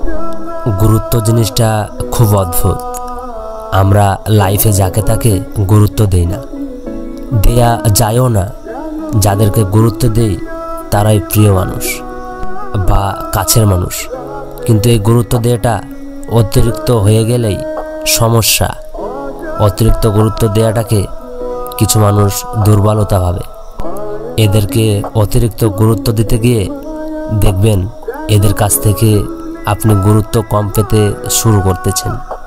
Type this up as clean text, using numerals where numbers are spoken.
গুরুত্ব জিনিসটা খুব অদ্ভুত। আমরা লাইফে যাকে তাকে গুরুত্ব দেই না, দেয়া যায়ও না। যাদেরকে গুরুত্ব দেই তারাই প্রিয় মানুষ বা কাছের মানুষ। কিন্তু এই গুরুত্ব দেওয়াটা অতিরিক্ত হয়ে গেলেই সমস্যা। অতিরিক্ত গুরুত্ব দেওয়াটাকে কিছু মানুষ দুর্বলতা ভাবে। এদেরকে অতিরিক্ত গুরুত্ব দিতে গিয়ে দেখবেন এদের কাছ থেকে আপনি গুরুত্ব কম পেতে শুরু করতেছেন।